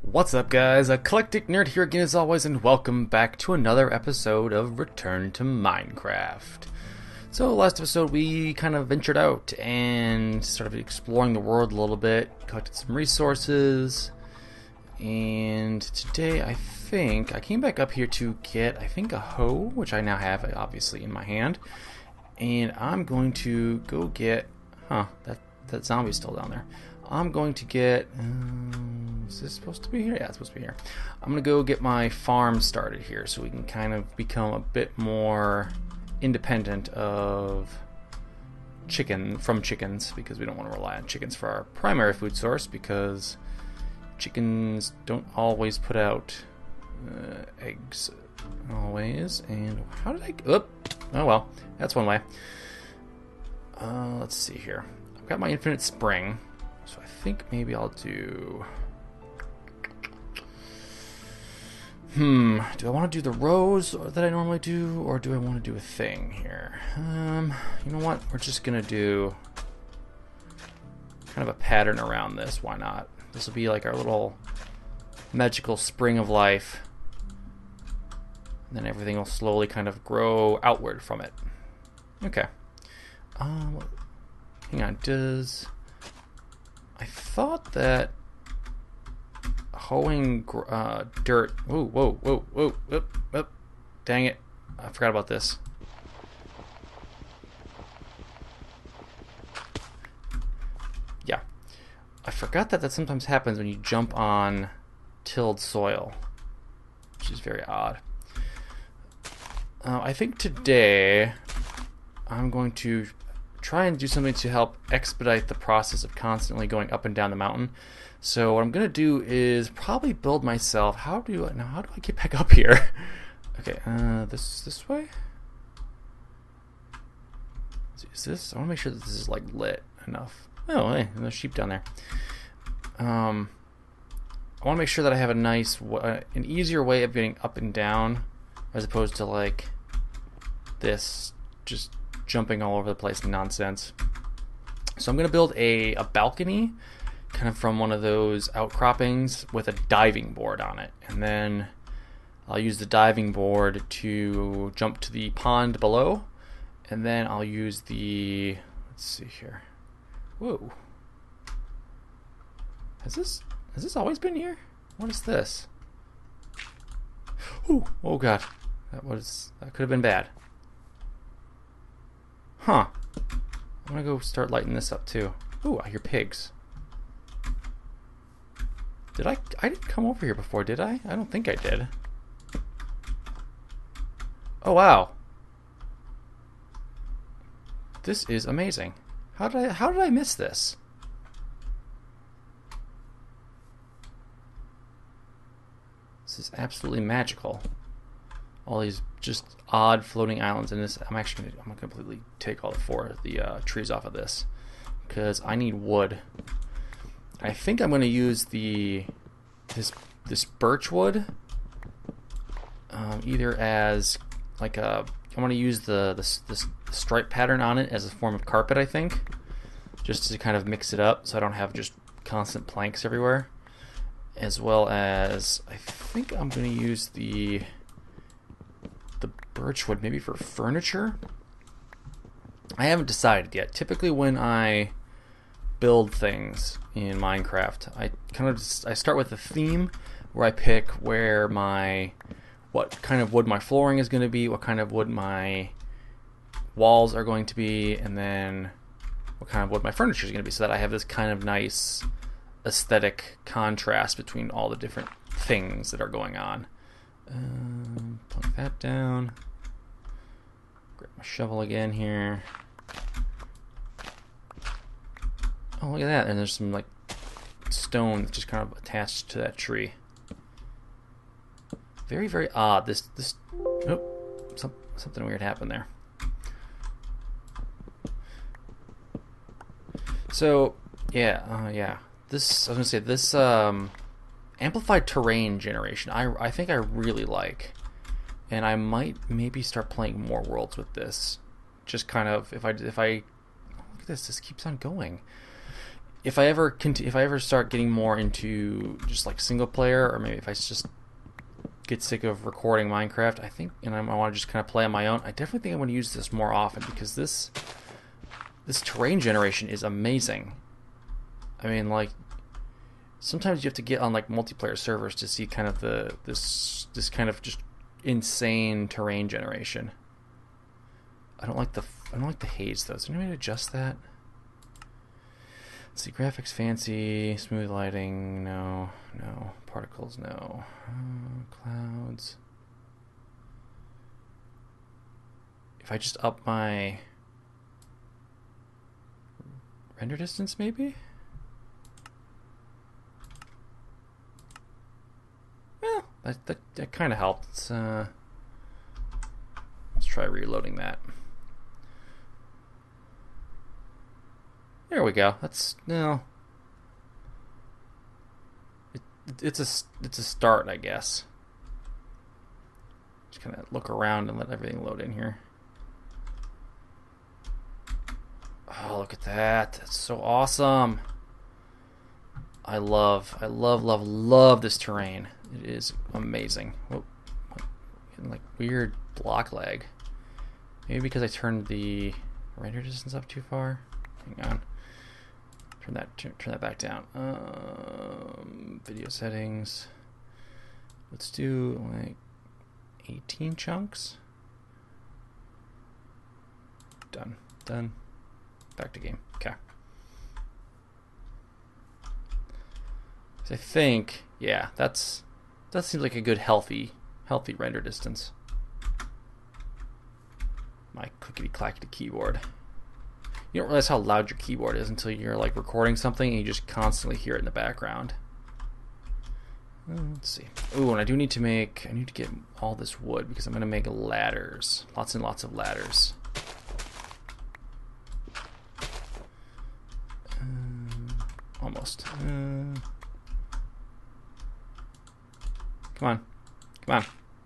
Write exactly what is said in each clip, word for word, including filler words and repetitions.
What's up, guys? Eclectic Nerd here again as always, and welcome back to another episode of Return to Minecraft. So last episode we kind of ventured out and started exploring the world a little bit, collected some resources, and today I think I came back up here to get, I think, a hoe, which I now have obviously in my hand, and I'm going to go get, huh, that, that zombie's still down there. I'm going to get, um, is this supposed to be here? Yeah, it's supposed to be here. I'm going to go get my farm started here so we can kind of become a bit more independent of chicken, from chickens, because we don't want to rely on chickens for our primary food source, because chickens don't always put out uh, eggs always. And how did I, oh, oh well, that's one way. Uh, let's see here. I've got my infinite spring. So I think maybe I'll do... Hmm, do I want to do the rows that I normally do, or do I want to do a thing here? Um, you know what? We're just going to do kind of a pattern around this. Why not? This will be like our little magical spring of life. And then everything will slowly kind of grow outward from it. Okay. Um, hang on. Does... I thought that hoeing uh, dirt... Whoa, whoa, whoa, whoa, whoop, whoop. Dang it. I forgot about this. Yeah. I forgot that that sometimes happens when you jump on tilled soil, which is very odd. Uh, I think today I'm going to try and do something to help expedite the process of constantly going up and down the mountain. So what I'm gonna do is probably build myself. How do I now? How do I get back up here? Okay, uh, this this way. Is this? I want to make sure that this is like lit enough. Oh, hey, there's sheep down there. Um, I want to make sure that I have a nice, uh, an easier way of getting up and down, as opposed to like this, just jumping all over the place nonsense. So I'm going to build a, a balcony kind of from one of those outcroppings with a diving board on it. And then I'll use the diving board to jump to the pond below. And then I'll use the... Let's see here. Whoa. Has this, has this always been here? What is this? Ooh, oh god. That was... That could have been bad. Huh. I'm gonna go start lighting this up too. Ooh, I hear pigs. Did I? I didn't come over here before, did I? I don't think I did. Oh wow. This is amazing. How did I? How did I miss this? This is absolutely magical. All these just odd floating islands in this. I'm actually gonna, I'm gonna completely take all the four of the uh, trees off of this because I need wood. I think I'm gonna use the this this birch wood um, either as like a. I want to use the this this stripe pattern on it as a form of carpet. I think just to kind of mix it up so I don't have just constant planks everywhere. As well as I think I'm gonna use the. the birchwood maybe for furniture. I haven't decided yet. Typically when I build things in Minecraft, I kind of just, I start with a theme where I pick where my what kind of wood my flooring is going to be, what kind of wood my walls are going to be, and then what kind of wood my furniture is going to be, so that I have this kind of nice aesthetic contrast between all the different things that are going on. Um, plunk that down. Grab my shovel again here. Oh, look at that. And there's some like stone that's just kind of attached to that tree. Very, very odd. This, this, oh, some, something weird happened there. So, yeah, uh, yeah. This, I was gonna say, this, um, amplified terrain generation I, I think I really like, and I might maybe start playing more worlds with this. Just kind of if I if I look at this, this keeps on going. if I ever cont- if I ever start getting more into just like single player, or maybe if I just get sick of recording Minecraft, I think, and I, I want to just kind of play on my own, I definitely think I want to use this more often, because this this terrain generation is amazing. I mean, like, sometimes you have to get on like multiplayer servers to see kind of the this this kind of just insane terrain generation. I don't like the I don't like the haze though. Is there any way to adjust that? Let's see, graphics fancy, smooth lighting, no, no, particles, no, uh, clouds. If I just up my render distance, maybe? Well, that, that, that kind of helped. Let's, uh, let's try reloading that. There we go. That's no. It, it's a it's a start, I guess. Just kind of look around and let everything load in here. Oh, look at that! That's so awesome. I love, I love, love, love this terrain. It is amazing. Whoa, getting like weird block lag. Maybe because I turned the render distance up too far. Hang on. Turn that turn, turn that back down. Um, video settings. Let's do like eighteen chunks. Done. Done. Back to game. Okay. So I think, yeah, that's that seems like a good healthy healthy render distance. My clickety clackety keyboard. You don't realize how loud your keyboard is until you're like recording something and you just constantly hear it in the background. Let's see. Ooh, and I do need to make, I need to get all this wood because I'm going to make ladders. Lots and lots of ladders. Uh, almost. Uh, come on. Come on.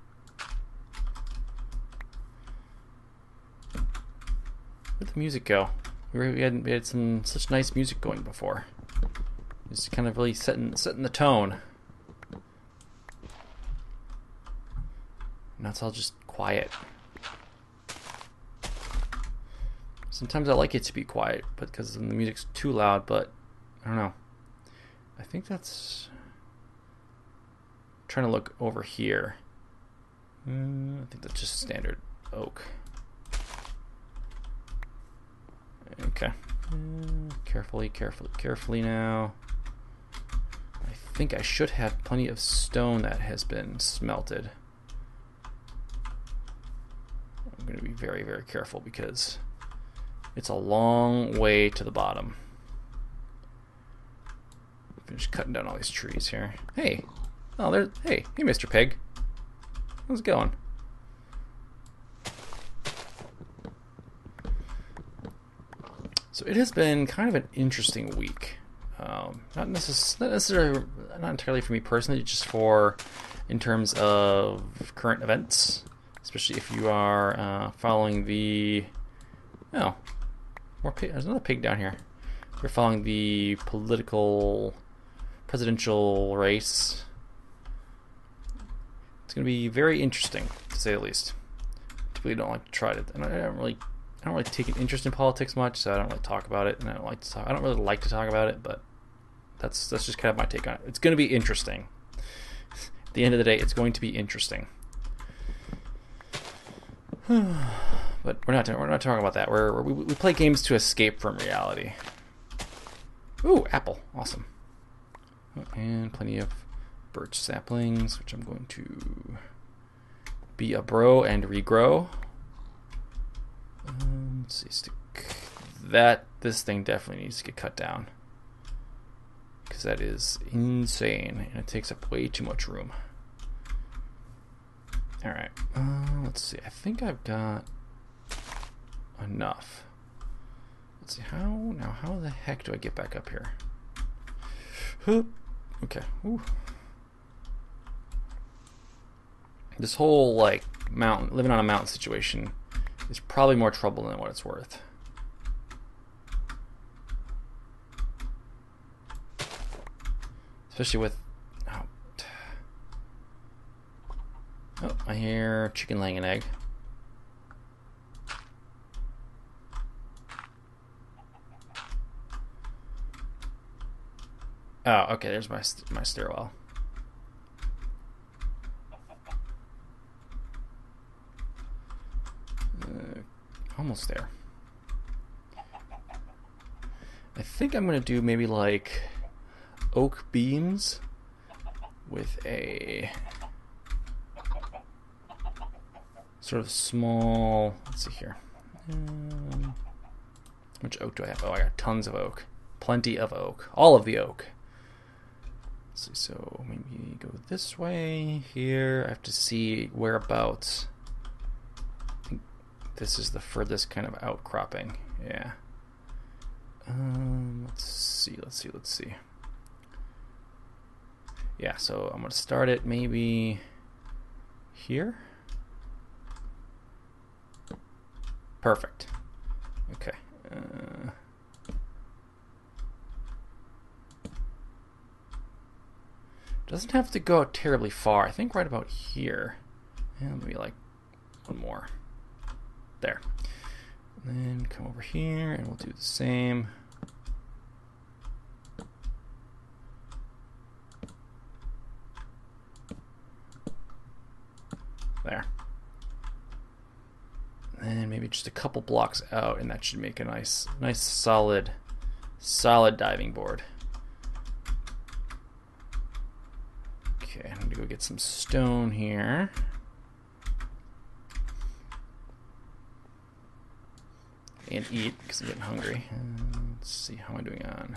Where'd the music go? We, were, we, had, we had some such nice music going before. It's kind of really setting setting the tone. Now it's all just quiet. Sometimes I like it to be quiet, but because the music's too loud. But I don't know. I think that's. I'm trying to look over here. Uh, I think that's just standard oak. Okay. Uh, carefully, carefully, carefully now. I think I should have plenty of stone that has been smelted. I'm going to be very, very careful because it's a long way to the bottom. Finish cutting down all these trees here. Hey. Oh, there. Hey. Hey, Mister Pig. How's it going? So it has been kind of an interesting week. Um, not, necess- not necessarily, not entirely for me personally, just for in terms of current events, especially if you are uh, following the. Oh, more pig. There's another pig down here. If you're following the political, presidential race, it's going to be very interesting, to say the least. Typically, don't like to try to. And I don't really. I don't really take an interest in politics much, so I don't really talk about it, and I don't like to talk. I don't really like to talk about it, but that's that's just kind of my take on it. It's going to be interesting. At the end of the day, it's going to be interesting. But we're not we're not talking about that. We're, we we play games to escape from reality. Ooh, apple, awesome, and plenty of birch saplings, which I'm going to be a bro and regrow. Um, let's see, stick that. This thing definitely needs to get cut down because that is insane and it takes up way too much room. All right, uh, let's see. I think I've got enough. Let's see how now. How the heck do I get back up here? Okay. Ooh. This whole like mountain, living on a mountain situation. It's probably more trouble than what it's worth. especially with. Oh, oh I hear chicken laying an egg. Oh, okay. There's my my stairwell. Uh, almost there. I think I'm gonna do maybe like oak beams with a sort of small. Let's see here. Um, how much oak do I have? Oh, I got tons of oak. Plenty of oak. All of the oak. Let's see, so maybe go this way here. I have to see whereabouts. I think this is the furthest kind of outcropping. Yeah. Um, let's see, let's see, let's see. Yeah, so I'm going to start it maybe here. Perfect. Okay. Uh, doesn't have to go out terribly far. I think right about here. And maybe like one more. There. And then come over here and we'll do the same. There. And maybe just a couple blocks out, and that should make a nice, nice solid, solid diving board. Okay, I'm gonna go get some stone here. And eat, because I'm getting hungry. Uh, let's see, how am I doing on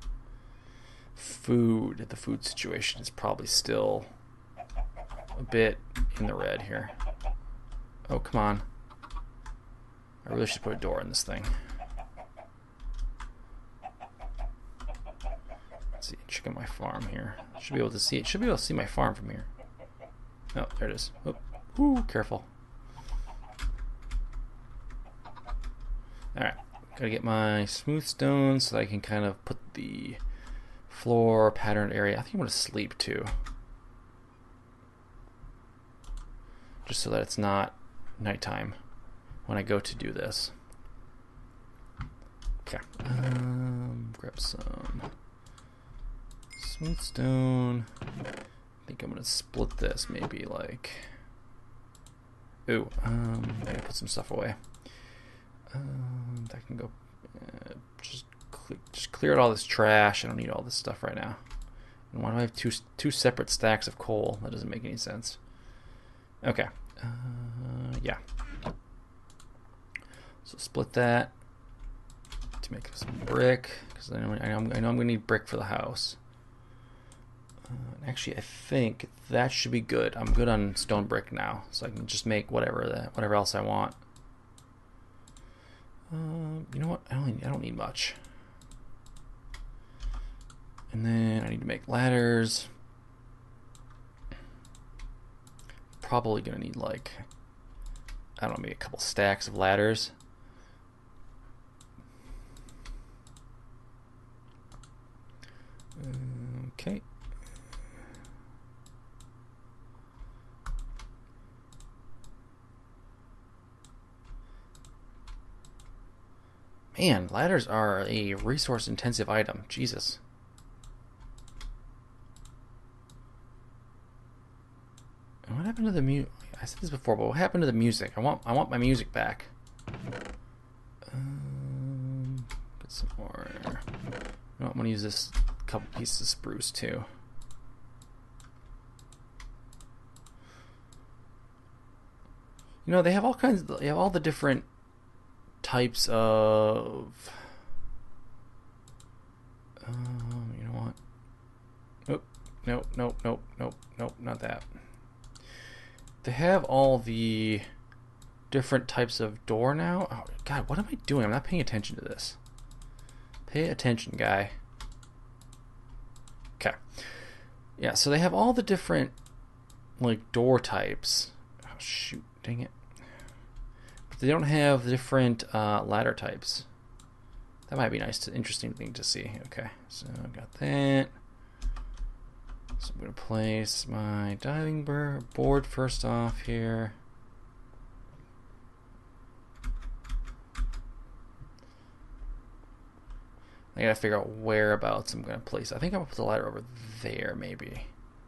food? The food situation is probably still a bit in the red here. Oh, come on. I really should put a door in this thing. Let's see, check out my farm here. Should be able to see it. Should be able to see my farm from here. Oh, there it is. Oh, ooh, careful. Alright, gotta get my smooth stone so that I can kind of put the floor patterned area. I think I'm gonna sleep too. Just so that it's not nighttime when I go to do this. Okay. Um, grab some smooth stone. I think I'm gonna split this maybe like. Ooh, um, I gotta put some stuff away. Um, that can go. Uh, just, cle just clear out all this trash. I don't need all this stuff right now. And why do I have two two separate stacks of coal? That doesn't make any sense. Okay. Uh, yeah. So split that to make some brick, because I know, I know I'm going to need brick for the house. Uh, actually, I think that should be good. I'm good on stone brick now, so I can just make whatever that whatever else I want. Uh, you know what? I don't need, I don't need much. And then I need to make ladders. Probably gonna need like, I don't know, maybe a couple stacks of ladders. Okay. Man, ladders are a resource intensive item. Jesus. What happened to the music? I said this before, but what happened to the music? I want I want my music back. Um, get some more. You know, I'm gonna use this couple pieces of spruce too. You know, they have all kinds. Of, they have all the different types of. Um, you know what? Nope, nope, nope, nope, nope, nope, not that. They have all the different types of door now. Oh, God, what am I doing? I'm not paying attention to this. Pay attention, guy. Okay. Yeah, so they have all the different, like, door types. Oh, shoot. Dang it. But they don't have different uh, ladder types. That might be nice, to, interesting thing to see. Okay, so I've got that. So I'm going to place my diving board first off here. I gotta figure out whereabouts I'm gonna place it. I think I'm gonna put the ladder over there, maybe.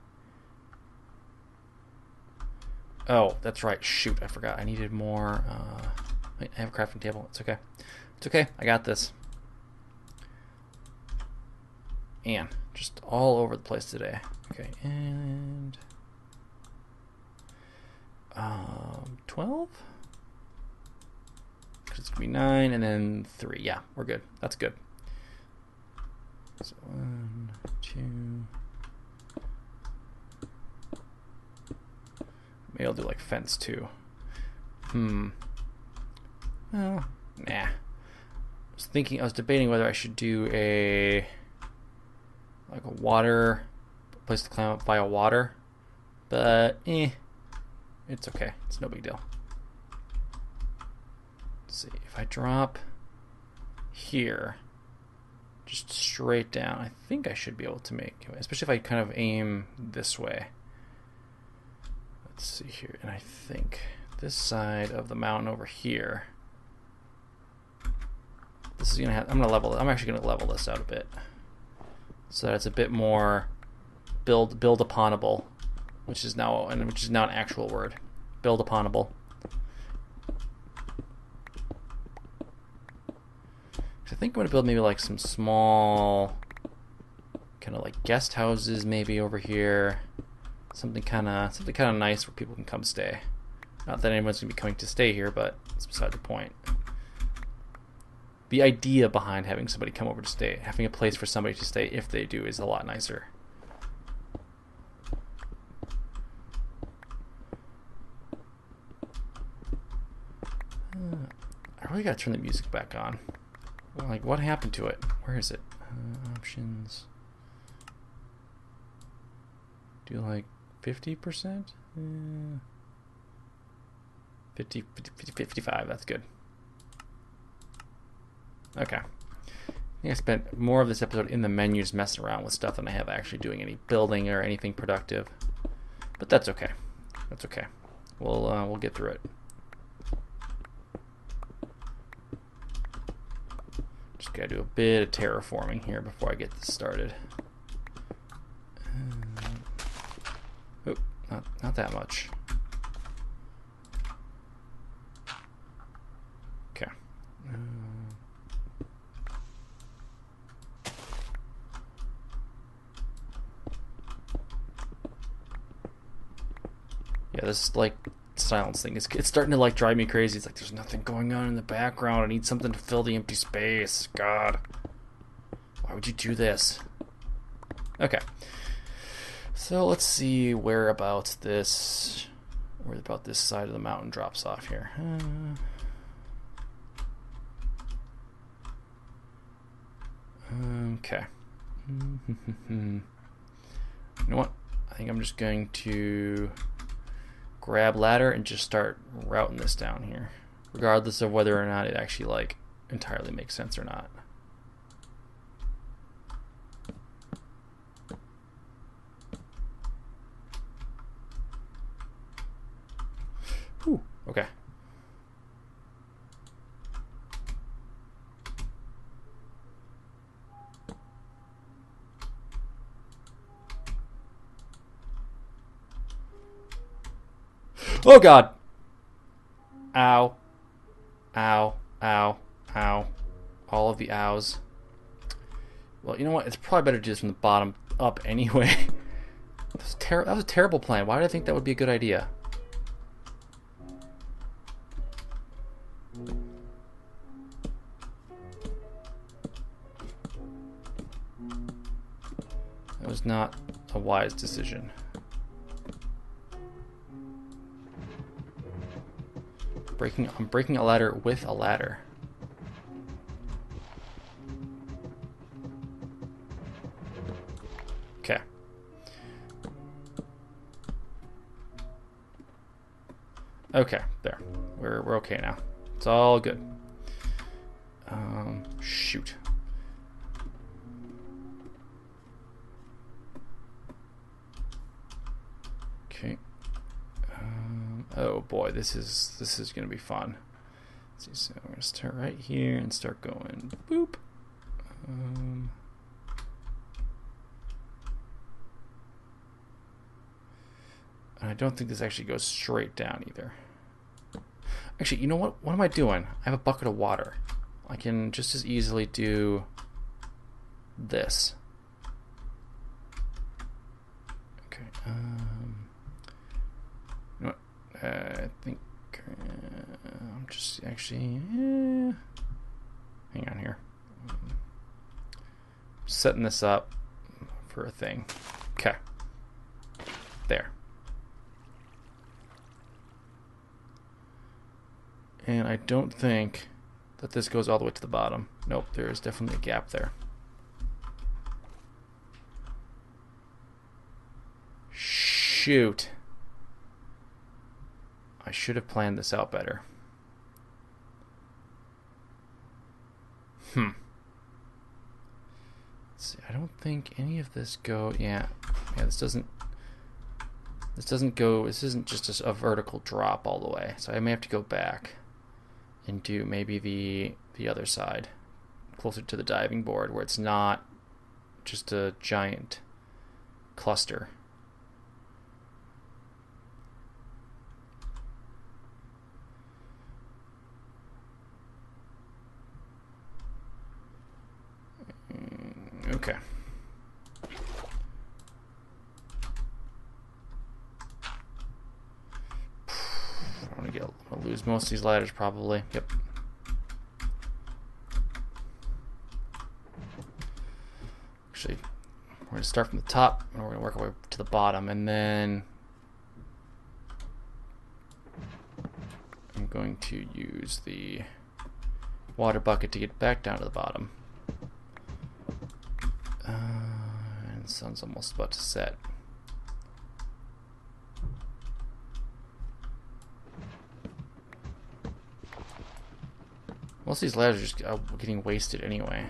Oh, that's right. Shoot, I forgot. I needed more. Uh, wait, I have a crafting table. It's okay. It's okay. I got this. And just all over the place today. Okay, and um, twelve. It's gonna be nine, and then three. Yeah, we're good. That's good. So one, two. Maybe I'll do like fence too. Hmm. Well, nah. I was thinking, I was debating whether I should do a like a water place to climb up via water, but eh, it's okay. It's no big deal. Let's see if I drop here. Just straight down. I think I should be able to make, especially if I kind of aim this way. Let's see here, and I think this side of the mountain over here. This is gonna have. I'm gonna level. I'm actually gonna level this out a bit, so that it's a bit more build build uponable, which is now and which is now an actual word. Build uponable. I think I'm going to build maybe like some small kind of like guest houses maybe over here. Something kind of something kind of nice where people can come stay. Not that anyone's going to be coming to stay here, but it's beside the point. The idea behind having somebody come over to stay, having a place for somebody to stay if they do, is a lot nicer. Uh, I really got to turn the music back on. Like, what happened to it? Where is it? Uh, options. Do like fifty percent? Uh, fifty, fifty, fifty-five, that's good. Okay. I think I spent more of this episode in the menus messing around with stuff than I have actually doing any building or anything productive. But that's okay. That's okay. We'll, uh, we'll get through it. Just gotta do a bit of terraforming here before I get this started. Uh, oh, not not that much. Okay. Uh, yeah, this like silence thing is it's starting to like drive me crazy. It's like there's nothing going on in the background. I need something to fill the empty space. God, why would you do this? Okay, so let's see whereabouts this where about this side of the mountain drops off here. Uh, okay. You know what? I think I'm just going to grab ladder and just start routing this down here, regardless of whether or not it actually like entirely makes sense or not. Whew, okay. Oh God! Ow. Ow. Ow. Ow. All of the ows. Well, you know what? It's probably better to do this from the bottom up anyway. That was, ter that was a terrible plan. Why did I think that would be a good idea? That was not a wise decision. Breaking, I'm breaking a ladder with a ladder. Okay. Okay, there. We're we're okay now. It's all good. Um, shoot. Okay. Um, oh boy, this is this is gonna be fun. Let's see, so we're gonna start right here and start going boop. Um, and I don't think this actually goes straight down either. Actually, you know what? What am I doing? I have a bucket of water. I can just as easily do this. Okay. Um, you know what? Uh, I think uh, I'm just actually. Eh, hang on here. Um, setting this up for a thing. Okay. There. And I don't think that this goes all the way to the bottom. Nope, there is definitely a gap there. Shoot. I should have planned this out better. Hmm. Let's see, I don't think any of this go. Yeah, yeah. This doesn't. This doesn't go. This isn't just a, a vertical drop all the way. So I may have to go back and do maybe the the other side, closer to the diving board, where it's not just a giant cluster. Okay. I'm gonna get. I'm gonna lose most of these ladders probably. Yep. Actually, we're gonna start from the top and we're gonna work our way to the bottom, and then I'm going to use the water bucket to get back down to the bottom. Uh, and the sun's almost about to set. Most of these ladders are just uh, getting wasted anyway.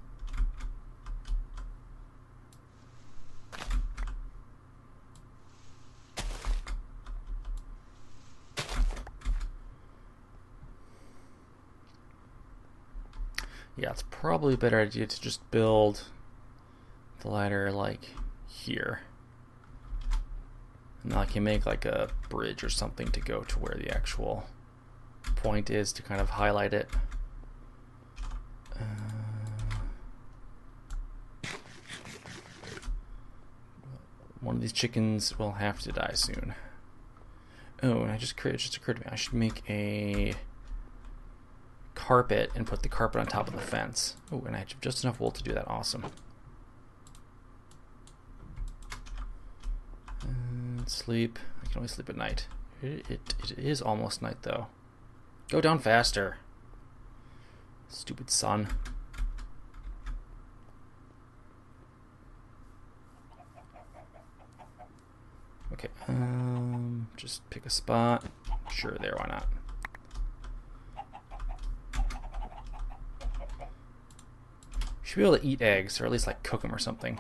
Yeah, it's probably a better idea to just build the ladder like here. And now I can make like a bridge or something to go to where the actual point is to kind of highlight it. Uh, one of these chickens will have to die soon. Oh, and I just created, just occurred to me, I should make a carpet and put the carpet on top of the fence. Oh, and I have just enough wool to do that. Awesome. And sleep. I can only sleep at night. It, it, it is almost night though. Go down faster. Stupid sun. Okay, um, just pick a spot. Sure, there, why not? Should be able to eat eggs, or at least like cook them or something.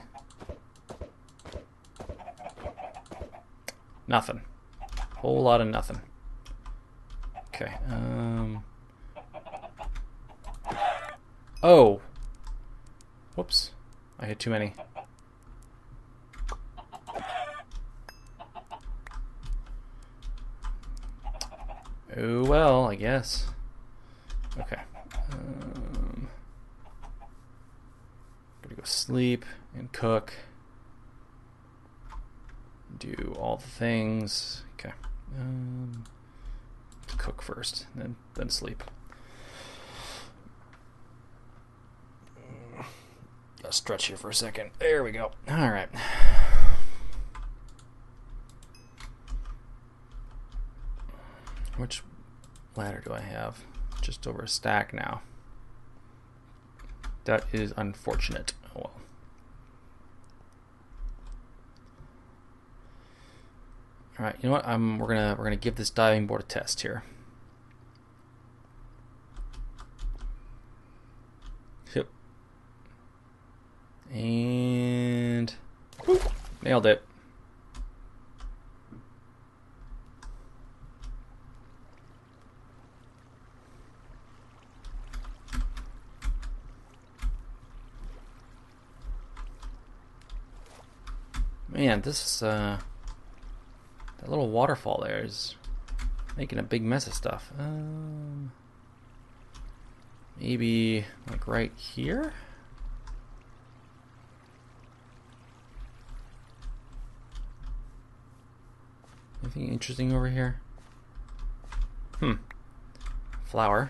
Nothing. Whole lot of nothing. Okay. Um. Oh. Whoops. I hit too many. Oh well, I guess. Okay. Um, gotta go sleep and cook. Do all the things. Okay. Um, cook first, then then sleep. Gotta stretch here for a second. There we go. All right. Which ladder do I have? Just over a stack now. That is unfortunate. Oh well. All right, you know what? Um, we're gonna we're gonna give this diving board a test here. Yep. And whoop, nailed it. Man, this uh, that little waterfall there is making a big mess of stuff. Um, maybe like right here. Anything interesting over here? Hmm. Flower.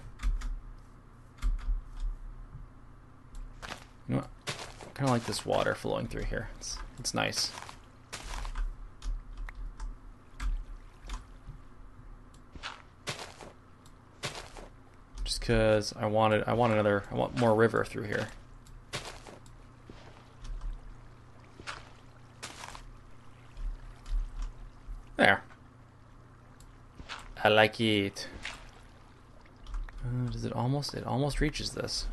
You know what? I kind of like this water flowing through here. It's it's nice. Just because I wanted, I want another, I want more river through here. There. I like it. Uh, does it almost? It almost reaches this.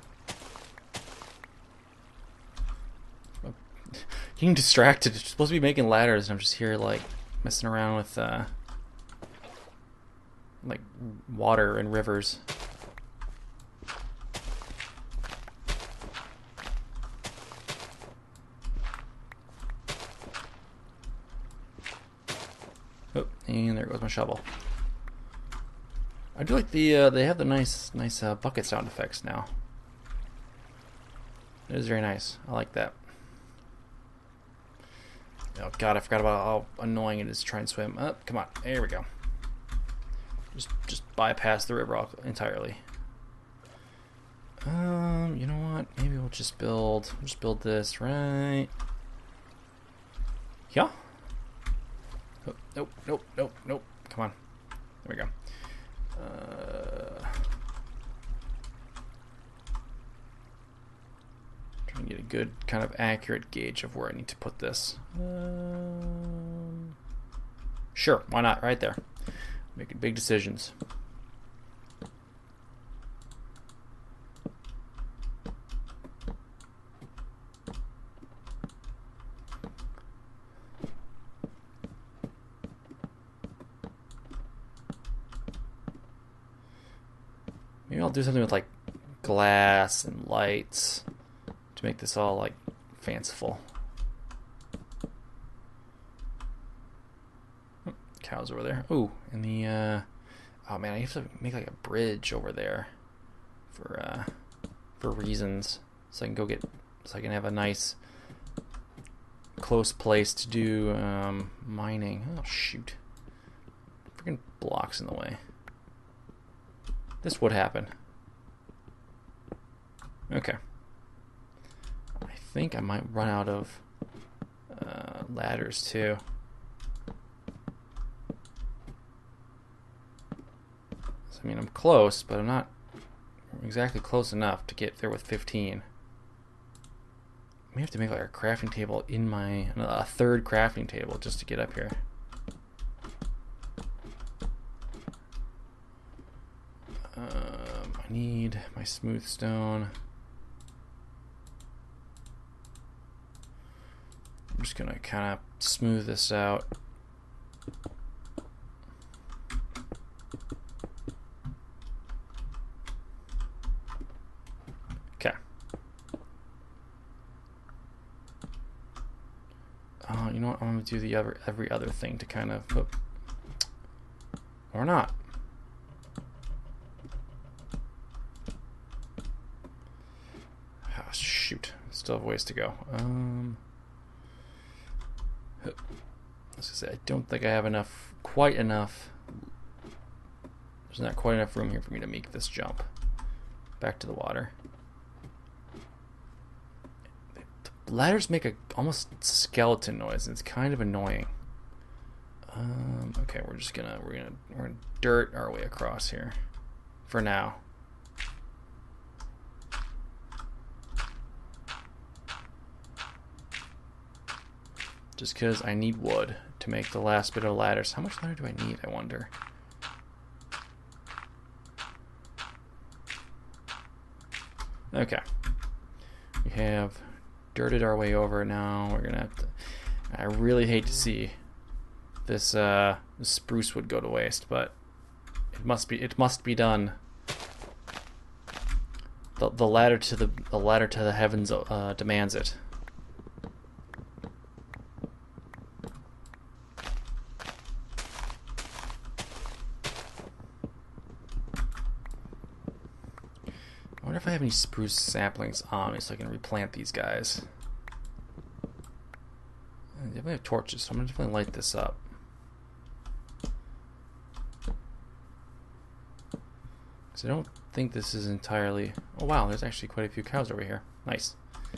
Uh, getting distracted. It's supposed to be making ladders, and I'm just here like messing around with uh, like water and rivers. Oh, and there goes my shovel. I do like the uh, they have the nice nice uh, bucket sound effects now. It is very nice. I like that. Oh god, I forgot about how annoying it is to try and swim. Oh, come on, there we go. Just just bypass the river entirely. Um, you know what? Maybe we'll just build we'll just build this right. Yeah. Oh, nope, nope, nope, nope. Come on. There we go. Uh, trying to get a good kind of accurate gauge of where I need to put this. Um, sure, why not? Right there. Making big decisions. Maybe I'll do something with like glass and lights to make this all like fanciful. Oh, cows over there. Ooh, and the uh, oh man, I have to make like a bridge over there for uh, for reasons, so I can go get so I can have a nice close place to do um, mining. Oh shoot, freaking blocks in the way. This would happen. Okay. I think I might run out of uh, ladders too. So, I mean, I'm close, but I'm not exactly close enough to get there with fifteen. I may have to make like a crafting table in my a third crafting table just to get up here. Um, I need my smooth stone. I'm just gonna kind of smooth this out. Okay. Uh, you know what? I'm gonna do the other every other thing to kind of, oh, or not. Oh, shoot, still have ways to go. Um. As I say, I don't think I have enough, quite enough. There's not quite enough room here for me to make this jump back to the water. The ladders make a almost skeleton noise, and it's kind of annoying. Um, okay, we're just gonna we're gonna we're gonna dirt our way across here for now. Just because I need wood to make the last bit of ladders. How much ladder do I need, I wonder? Okay. We have dirted our way over now. We're going to have to... I really hate to see this, uh, this spruce wood go to waste, but it must be it must be done. The, the ladder to the, the ladder to the heavens uh, demands it. wonder if I have any spruce saplings on me so I can replant these guys. I definitely have torches, so I'm going to definitely light this up. Because I don't think this is entirely... Oh wow, there's actually quite a few cows over here. Nice.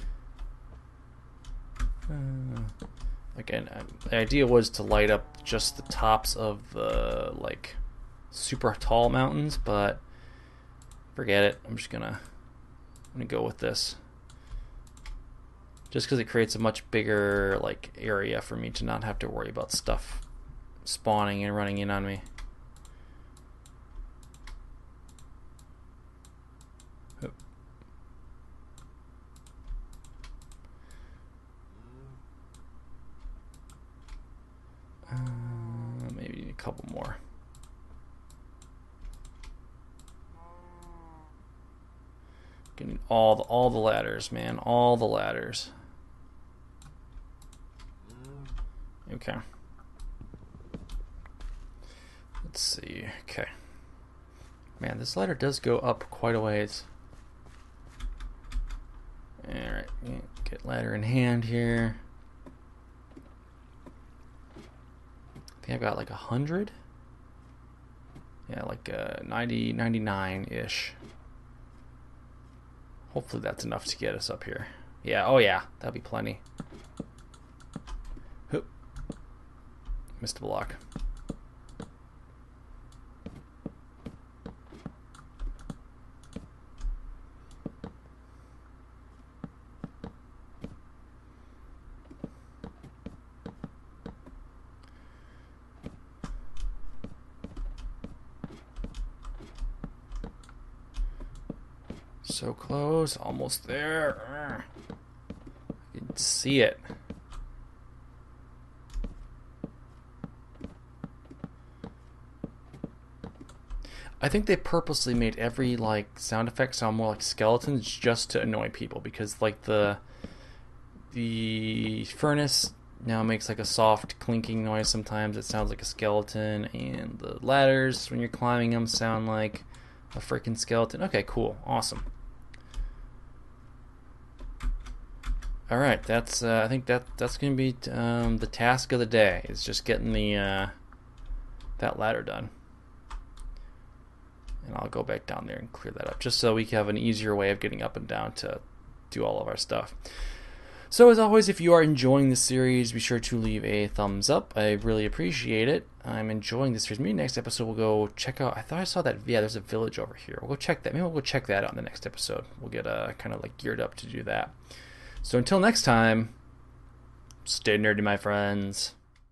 Uh, again, uh, the idea was to light up just the tops of the, like, super tall mountains, but forget it. I'm just gonna, I'm gonna go with this. Just because it creates a much bigger, like, area for me to not have to worry about stuff spawning and running in on me. Uh, maybe a couple more. Getting all the all the ladders, man, all the ladders. Okay. Let's see. Okay. Man, this ladder does go up quite a ways. All right, get ladder in hand here. I think I've got like a hundred. Yeah, like uh, ninety, ninety-nine-ish. Hopefully that's enough to get us up here. Yeah, oh yeah, that'll be plenty. Hoop. Missed a block. So close, almost there. You can see it. I think they purposely made every like sound effect sound more like skeletons just to annoy people, because like the the furnace now makes like a soft clinking noise sometimes. It sounds like a skeleton, and the ladders when you're climbing them sound like a freaking skeleton. Okay, cool, awesome. All right, that's uh, I think that that's gonna be um, the task of the day. Is just getting the uh, that ladder done, and I'll go back down there and clear that up, just so we can have an easier way of getting up and down to do all of our stuff. So as always, if you are enjoying this series, be sure to leave a thumbs up. I really appreciate it. I'm enjoying this series. Maybe next episode we'll go check out. I thought I saw that. Yeah, there's a village over here. We'll go check that. Maybe we'll go check that out in the next episode. We'll get uh, kind of like geared up to do that. So until next time, stay nerdy, my friends.